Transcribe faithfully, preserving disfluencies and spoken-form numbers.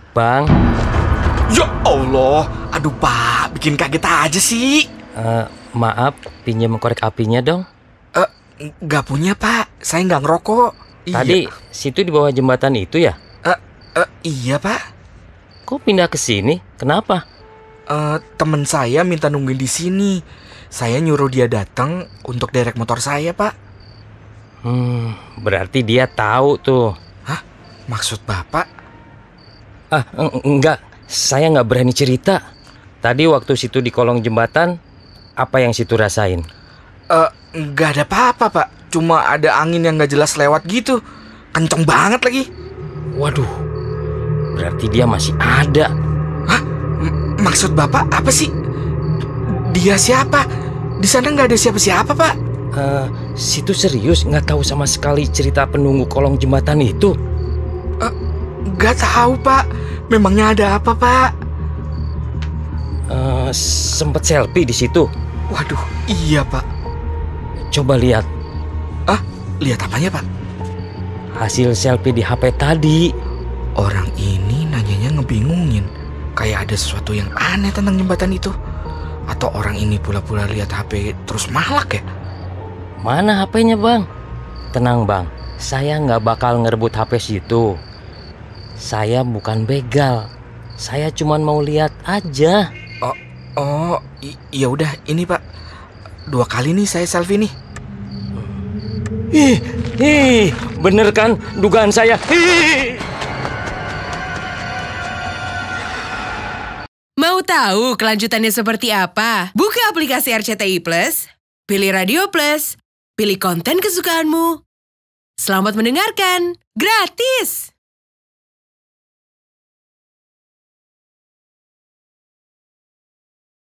Bang. Ya Allah, aduh Pak, bikin kaget aja sih. Uh, maaf, pinjam korek apinya dong. Eh, uh, nggak punya Pak, saya nggak ngerokok. Tadi iya. Situ di bawah jembatan itu ya? Eh, uh, uh, iya Pak. Kok pindah ke sini? Kenapa? Uh, temen saya minta nungguin di sini. Saya nyuruh dia datang untuk derek motor saya, Pak. Hmm, berarti dia tahu tuh. Hah? Maksud Bapak? Ah, eng enggak. Saya nggak berani cerita. Tadi waktu Situ di kolong jembatan, apa yang Situ rasain? Eh, uh, nggak ada apa-apa, Pak. Cuma ada angin yang nggak jelas lewat gitu. Kenceng banget lagi. Waduh, berarti dia masih ada. Hah? M maksud Bapak apa sih? Dia siapa? Di sana nggak ada siapa-siapa, Pak. Uh, Situ serius nggak tahu sama sekali cerita penunggu kolong jembatan itu? Uh, nggak tahu, Pak. Memangnya ada apa, Pak? Uh, sempet selfie di situ. Waduh, iya, Pak. Coba lihat. Ah, lihat apanya, Pak? Hasil selfie di H P tadi. Orang ini nanyanya ngebingungin. Kayak ada sesuatu yang aneh tentang jembatan itu. Atau orang ini pula-pula lihat H P terus malak ya? Mana H P-nya, Bang? Tenang, Bang. Saya nggak bakal ngerebut H P Situ. Saya bukan begal. Saya cuma mau lihat aja. Oh, oh, ya udah ini Pak. Dua kali nih saya selfie nih. Ih, ih, bener kan dugaan saya? Ih. Mau tahu kelanjutannya seperti apa? Buka aplikasi R C T I Plus, pilih Radio Plus, pilih konten kesukaanmu. Selamat mendengarkan, gratis!